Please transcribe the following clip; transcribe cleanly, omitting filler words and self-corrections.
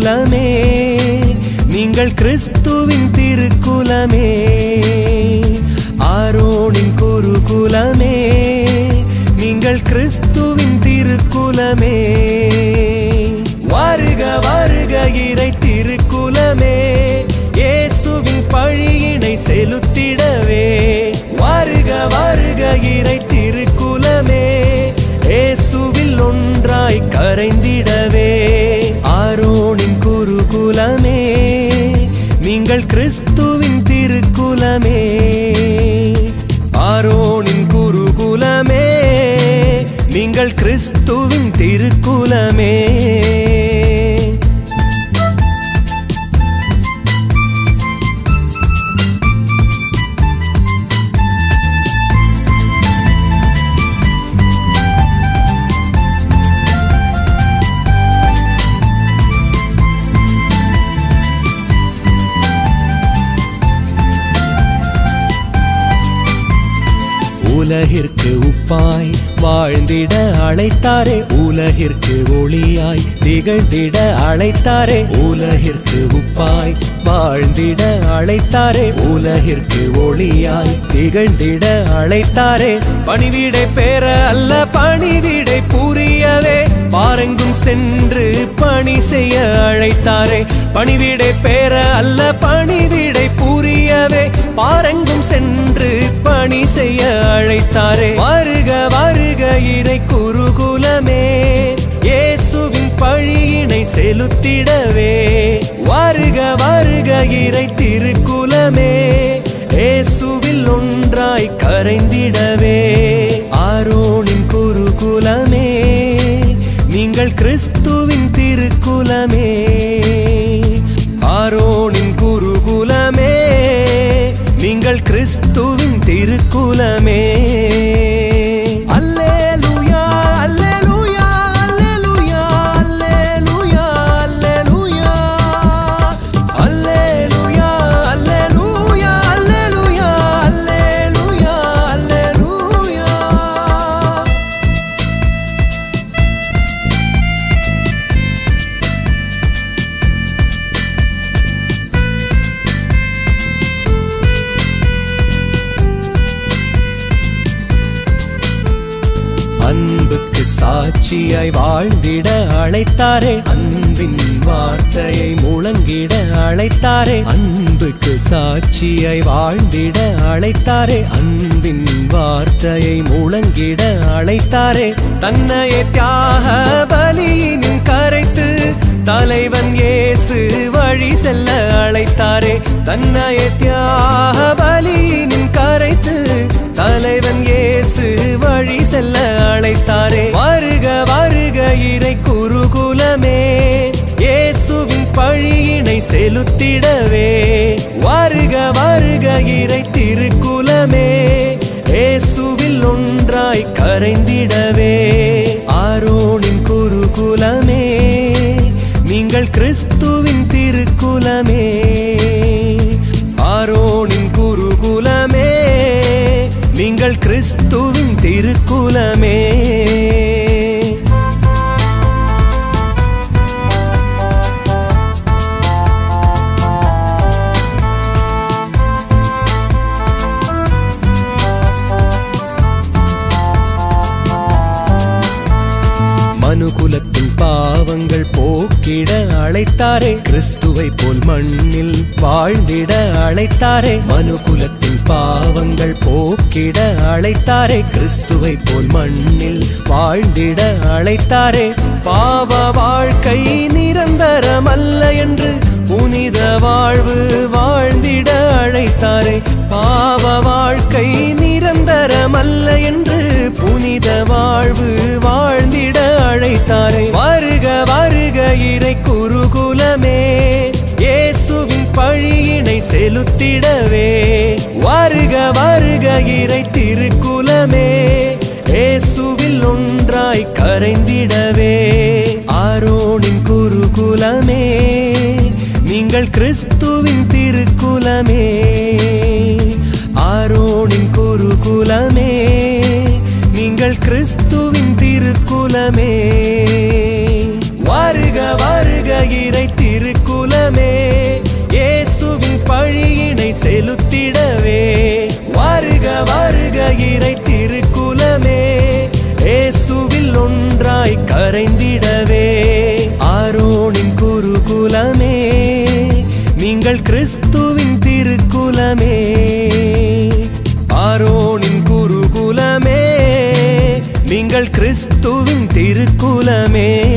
குருகுலமே, நீங்கள் கிறிஸ்துவின் திருக்குலமே. ஆரோனின் குருகுலமே, நீங்கள் கிறிஸ்துவின் திருக்குலமே. வருக வருக இறை திருக்குலமே, இயேசுவின் பழியினை செலுத்திடவே. வருக வருக இறை திருக்குலமே, இயேசுவில் ஒன்றாய் கரைந்திடவே. ஆரோனின் குருகுலமே, நீங்கள் கிறிஸ்துவின் திருக்குலமே. ஆரோனின் குருகுலமே, நீங்கள் கிறிஸ்துவின் திருக்குலமே. உலகிற்கு உப்பாய் வாழ்ந்திட அழைத்தாரே, உலகிற்கு ஒளியாய் திகழ்ந்திட அழைத்தாரே. உலகிற்கு உப்பாய் வாழ்ந்திட அழைத்தாரே, உலகிற்கு ஒளியாய் திகழ்ந்திட அழைத்தாரே. பணிவிடை பெற அல்ல பணிவிடை புரியவே, பாரெங்கும் சென்று பணி செய்ய அழைத்தாரே. பணிவிடை பெற அல்ல பணிவிடை புரியவே, பாரெங்கும் சென்று பணி செய்ய அழைத்தாரே. வருக வருக இறை குருகுலமே, இயேசுவின் பழியினை செலுத்திடவே. வருக வருக இறை திருக்குலமே, இயேசுவில் ஒன்றாய் கரைந்திடவே. ஆரோனின் குருகுலமே, நீங்கள் கிறிஸ்துவின் திருக்குலமே. ஆரோனின் குருகுலமே, நீங்கள் கிறிஸ்துவின் திருக்குலமே. அல்லேலூயா அல்லேலூயா அல்லேலூயா அல்லேலூயா அல்லேலூயா அல்லேலூயா அல்லேலூயா அல்லேலூயா அல்லேலூயா அல்லேலூயா. அன்புக்கு சாட்சியாய் வாழ்ந்திட அழைத்தாரே, அன்பின் வார்த்தையை முழங்கிட அழைத்தாரே. அன்புக்கு சாட்சியாய் வாழ்ந்திட அழைத்தாரே, அன்பின் வார்த்தையை முழங்கிட அழைத்தாரே. தன்னையே தியாக பலியினின் கரைத்து தலைவன் இயேசு வழி செல்ல அழைத்தாரே. தன்னையே தியாக பலியினின் கரைத்து தலைவன் இயேசு வழி செல்ல அழைத்தாரே. வருக வருக இறை குருகுலமே, இயேசுவின் பழியினை செலுத்திடவே. வருக வருக இறை திருக்குலமே, இயேசுவில் ஒன்றாய் கரைந்திடவே. ஆரோனின் குருகுலமே, நீங்கள் கிறிஸ்துவின் திருக்குலமே. ஆரோனின் குருகுலமே, நீங்கள் கிறிஸ்துவின் திருக்குலமே. மனுகுலத்தின் பாவங்கள் போக்கிட அழைத்தாரே, கிறிஸ்துவை போல் மண்ணில் வாழ்ந்திட அழைத்தாரே. மனுகுலத்தின் பாவங்கள் போக்கிட அழைத்தாரே, கிறிஸ்துவை போல் மண்ணில் வாழ்ந்திட அழைத்தாரே. பாவ வாழ்க்கை நிரந்தரமல்ல என்று புனித வாழ்வு வாழ்ந்திட அழைத்தாரே. பாவ வாழ்க்கை நிரந்தரமல்ல என்று புனித வாழ்வு வாழ்ந்திட அழைத்தாரே. வருக வருக இறை குருகுலமே, இயேசுவின் பழியினை செலுத்திடவே. வருக வருக இறை திருக்குலமே, இயேசுவில் ஒன்றாய் கரைந்திடவே. ஆரோனின் குருகுலமே, நீங்கள் கிறிஸ்துவின் திருக்குலமே. ஆரோனின் குருகுலமே, நீங்கள் கிறிஸ்துவின் திருக்குலமே. வருக வருக இறை திரு வரைந்திடவே. ஆரோனின் குருகுலமே, நீங்கள் கிறிஸ்துவின் திருக்குலமே. ஆரோனின் குருகுலமே, நீங்கள் கிறிஸ்துவின் திருக்குலமே.